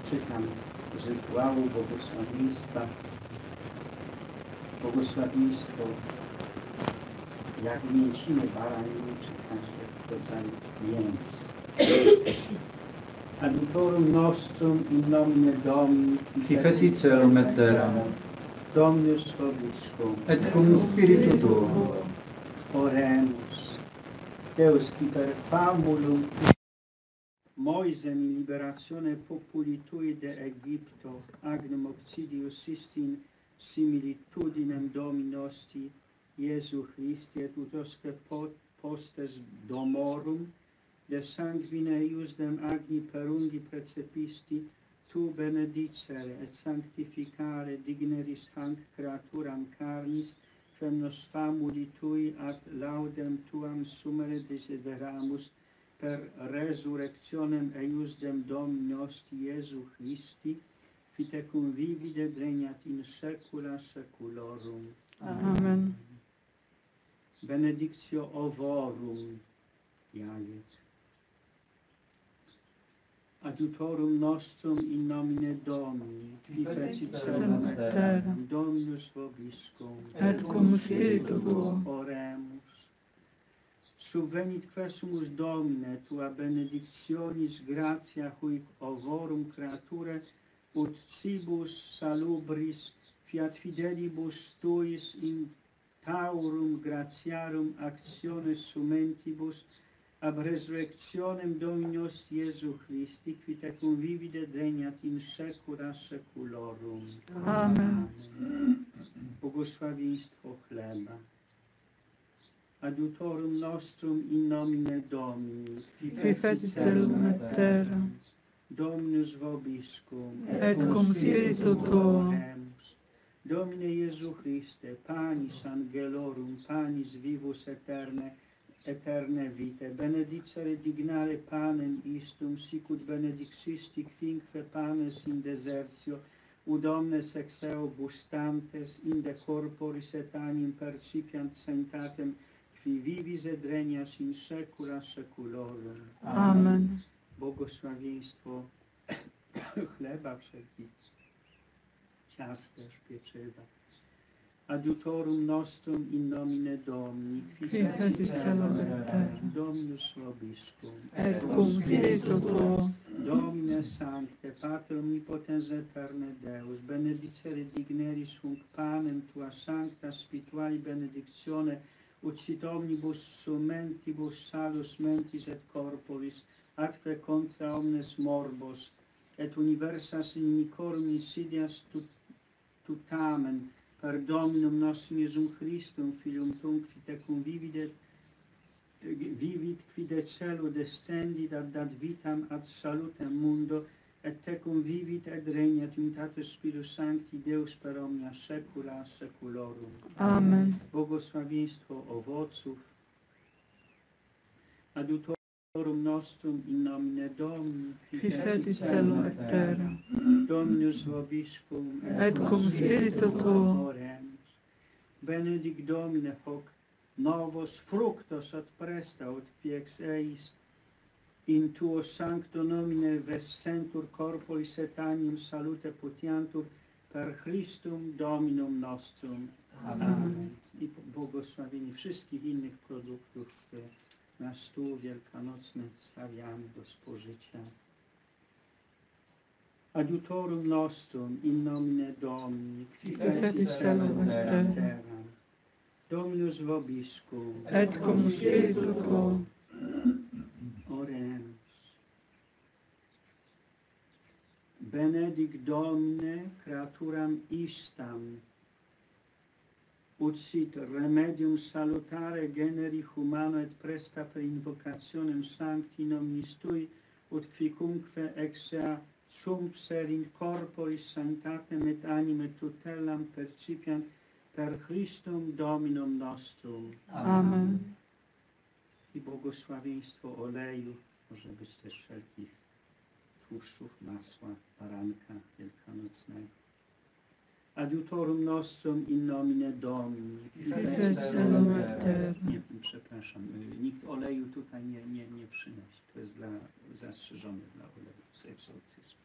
Czytam z rytuału błogosławieństwa. Błogosławieństwo jak mięsiny baraniny czy każdego rodzaju mięs. Adiutorum nostrum in nomine Domini qui feci celum et terram, Dominus vobiscum, et cum spiritu tuo. Oremus. Deus qui per famulum Moisem in liberatione populi tui de Egypto, agnum occidius istin similitudinem Domini nostri, Iesu Christi, et utosque postes domorum, de sanguine iusdem agni perungi precepisti, tu benedicere et sanctificare digneris hanc creaturam carnis, quem nos famuli tui ad laudem tuam sumere desideramus, per resurrectionem eiusdem Domini nostri Iesu Christi, qui te convivide regnat in saecula saeculorum. Amen. Benedictio ovorum iaiet. Adiutorum nostrum in nomine Domini, qui fecit celum et terram, Dominus vobiscum, Et cum spiritu tuo. Oremus. Subvenit quesumus Domine, tua benedictionis gratia huic ovorum creature, ut cibus salubris fiat fidelibus tuis in taurum gratiarum actiones sumentibus, ab resurrectionem Domini nostri Iesu Christi, qui te convivide regnat in saecula saeculorum. Amen. Błogosławieństwo chleba. Adiutorum nostrum in nomine Domini, Qui fecit celum et terram, Dominus vobiscum, et cum spiritu tuo. Oremus. Domine Iesu Christe, panis angelorum, panis vivus eterne vitae, benedicere dignare panem istum, sicut benedixisti quinque panes in desertio, ud omnes ex eo gustantes, inde corporis et anim percipiant sanctatem, qui vivis et regnas in saecula saeculorum. Amen. Błogosławieństwo chleba wszelkich, ciasteż, pieczywa. Adiutorum nostrum in nomine Domini, qui fecit celum et terram, Dominus vobiscum, et cum spiritu tuo. Domine sancte, Pater omnipotens eterne Deus, benedicere digneris hunc panem tua sancta spirituali benedictione, ut sit omnibus sumentibus salus mentis et corporis, atque contra omnes morbos, et universas inimicorum insidias tutamen, per Dominum nostrum Iesum Christum, Filium tuum, qui te convivit, qui de celo descendit ad vitam ad salutem mundo, et te convivit et regnat unitatis Spiritus Sancti Deus per omnia saecula saeculorum. Amen. Błogosławieństwo owoców. Adiutorum nostrum in nomine Domini, Qui fecit celum et terram, Dominus vobiscum, et cum spiritu tuo. Oremus. Benedic Domine hoc novos fructos ad presta, ut qui ex eis in tuo sancto nomine vescentur corporis et animum salute potiantur per Christum Dominum nostrum. Amen. I błogosławieni wszystkich innych produktów, które na stół wielkanocny stawiamy do spożycia. Adiutorum nostrum in nomine Domini, qui fecit celum et terram, Dominus vobiscum, et cum spiritu tuo. Oremus. Benedic Domine creaturam istam, ut sit remedium salutare generi humano et presta per invocationem sancti nominis tui, ut quicumque exea sumpser in corporis sanctatem et anime tutelam percipiant per Christum Dominum nostrum. Amen. I błogosławieństwo oleju, może być też wszelkich tłuszczów, masła, baranka wielkanocnego. Adiutorum nostrum in nomine Domini. Nie, przepraszam, nikt oleju tutaj nie przynosi. To jest zastrzeżone dla oleju z egzorcyzmu.